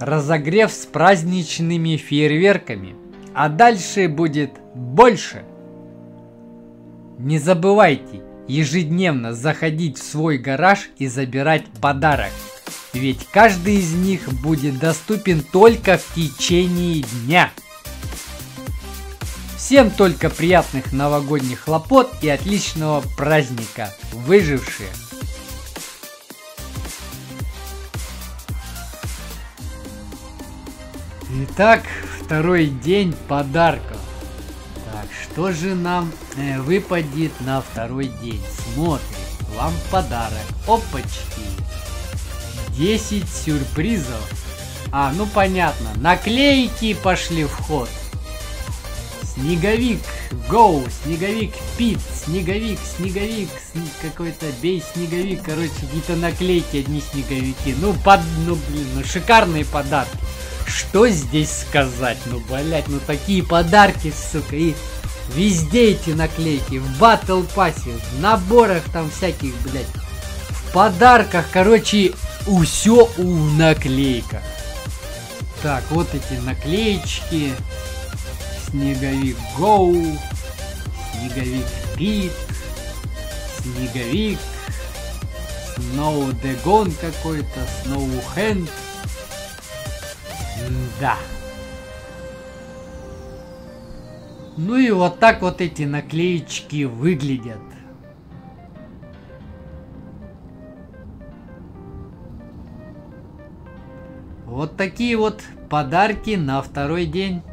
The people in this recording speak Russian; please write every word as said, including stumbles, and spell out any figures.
разогрев с праздничными фейерверками. А дальше будет больше. Не забывайте ежедневно заходить в свой гараж и забирать подарок. Ведь каждый из них будет доступен только в течение дня. Всем только приятных новогодних хлопот и отличного праздника, выжившие! Итак, второй день подарков. Так, что же нам э, выпадет на второй день? Смотрим, вам подарок. Опачки. десять сюрпризов. А, ну понятно, наклейки пошли в ход. Снеговик, гоу, снеговик, Пит, снеговик, снеговик, сн... какой-то бей снеговик, короче, какие-то наклейки, одни снеговики. Ну, под, ну, блин, ну, шикарные подарки. Что здесь сказать? Ну, блять, ну такие подарки, сука, и везде эти наклейки, в батл пассе, в наборах там всяких, блять, в подарках, короче, усё у наклейках. Так, вот эти наклеечки. Снеговик Гоу, Снеговик Пит, Снеговик, Сноу Дегон какой-то, Сноу Хэнд. Да. Ну и вот так вот эти наклеечки выглядят. Вот такие вот подарки на второй день.